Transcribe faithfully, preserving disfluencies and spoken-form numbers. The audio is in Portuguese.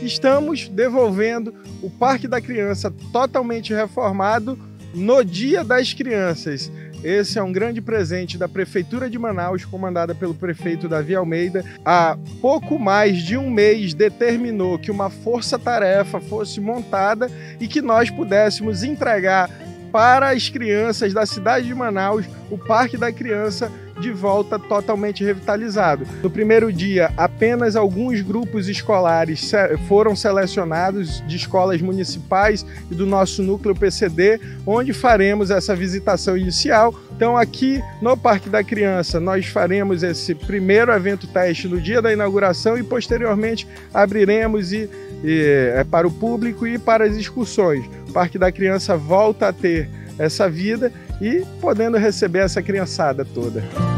estamos devolvendo o Parque da Criança totalmente reformado no Dia das Crianças. Esse é um grande presente da Prefeitura de Manaus, comandada pelo prefeito Davi Almeida. Há pouco mais de um mês determinou que uma força-tarefa fosse montada e que nós pudéssemos entregar para as crianças da cidade de Manaus o Parque da Criança de volta totalmente revitalizado. No primeiro dia, apenas alguns grupos escolares foram selecionados de escolas municipais e do nosso núcleo P C D, onde faremos essa visitação inicial. Então aqui no Parque da Criança nós faremos esse primeiro evento teste no dia da inauguração e posteriormente abriremos e, e, é, para o público e para as excursões. O Parque da Criança volta a ter essa vida e podendo receber essa criançada toda.